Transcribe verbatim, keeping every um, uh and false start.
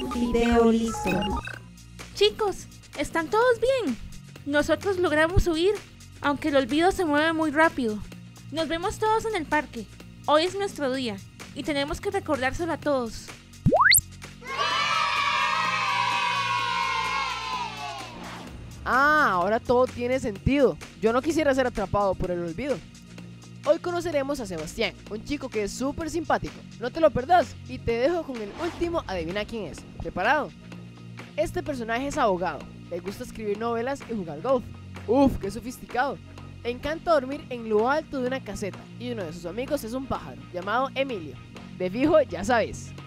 Video listo. Chicos, ¿están todos bien? Nosotros logramos huir, aunque el olvido se mueve muy rápido. Nos vemos todos en el parque. Hoy es nuestro día y tenemos que recordárselo a todos. Ah, ahora todo tiene sentido. Yo no quisiera ser atrapado por el olvido. Hoy conoceremos a Sebastián, un chico que es súper simpático. No te lo perdás y te dejo con el último adivina quién es. ¿Preparado? Este personaje es abogado, le gusta escribir novelas y jugar golf. Uf, qué sofisticado. Le encanta dormir en lo alto de una caseta y uno de sus amigos es un pájaro llamado Emilio. De fijo, ya sabes.